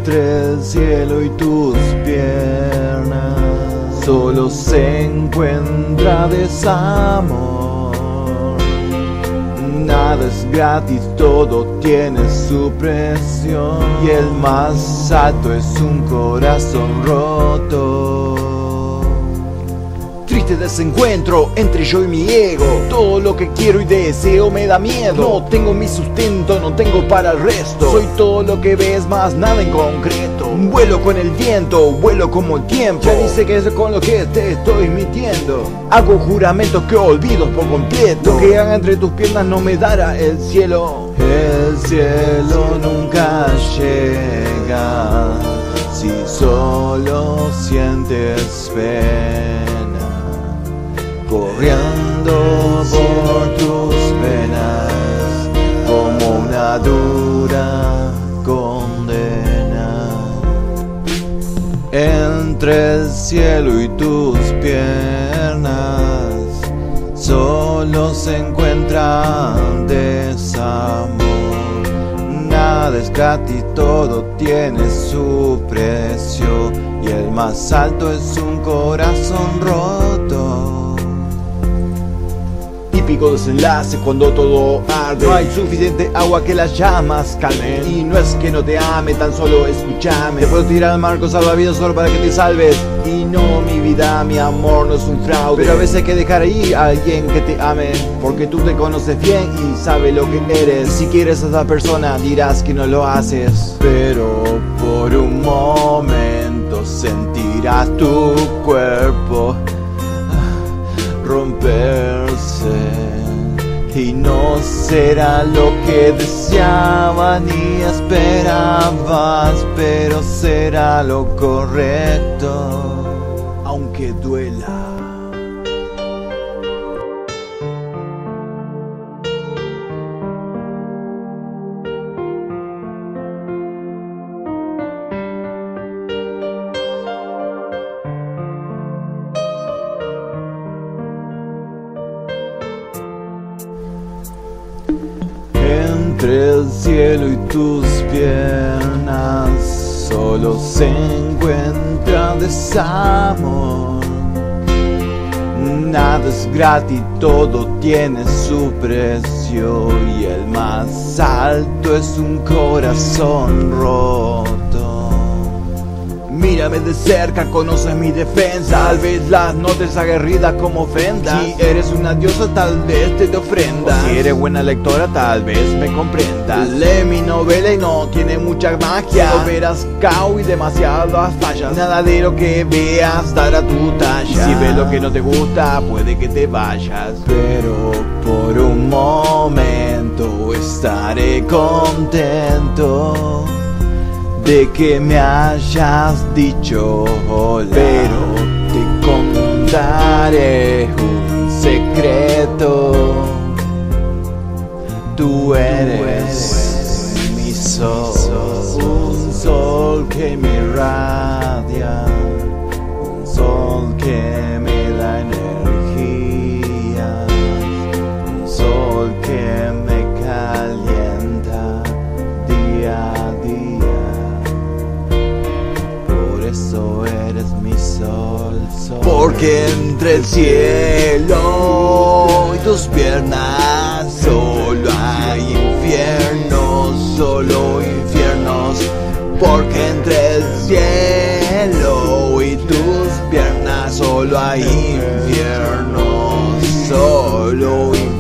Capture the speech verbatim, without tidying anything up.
Entre el cielo y tus piernas solo se encuentra desamor. Nada es gratis, todo tiene su precio, y el más alto es un corazón roto. Triste desencuentro entre yo y mi ego. Todo lo que quiero y deseo me da miedo. No tengo mi sustento, no tengo para el resto. Soy todo lo que ves, más nada en concreto. Vuelo con el viento, vuelo como el tiempo. Ya dice que es con lo que te estoy mintiendo. Hago juramentos que olvido por completo. Lo que haga entre tus piernas no me dará el cielo. El cielo nunca llega si solo sientes pena, corriendo por tus venas como una dura condena. Entre el cielo y tus piernas solo se encuentra desamor. Nada es gratis, todo tiene su precio, y el más alto es un corazón roto. Típico desenlace cuando todo arde. No hay suficiente agua que las llamas calmen. Y no es que no te ame, tan solo escúchame. Te puedo tirar al marco salvavidas solo para que te salves. Y no, mi vida, mi amor no es un fraude. Pero a veces hay que dejar ahí a alguien que te ame, porque tú te conoces bien y sabes lo que eres. Y si quieres a esa persona dirás que no lo haces, pero por un momento sentirás tu cuerpo romperse, y no será lo que deseabas ni esperabas, pero será lo correcto, aunque duela. Entre el cielo y tus piernas solo se encuentra desamor. Nada es gratis, todo tiene su precio, y el más alto es un corazón roto. Mírame de cerca, conoces mi defensa. Tal vez las notes aguerridas como ofendas. Si eres una diosa, tal vez te dé ofrenda. O si eres buena lectora, tal vez me comprendas. Lee mi novela y no tiene mucha magia. Solo verás caos y demasiadas fallas. Nada de lo que veas dará tu talla. Y si ves lo que no te gusta, puede que te vayas. Pero por un momento estaré contento de que me hayas dicho hola, pero te contaré un secreto. Tú eres mi sol, un sol que me irradia, un sol que me da energía, un sol que me calienta día a día. Eso eres mi sol, sol. Porque entre el cielo y tus piernas solo hay infiernos, solo infiernos. Porque entre el cielo y tus piernas solo hay infiernos, solo infiernos.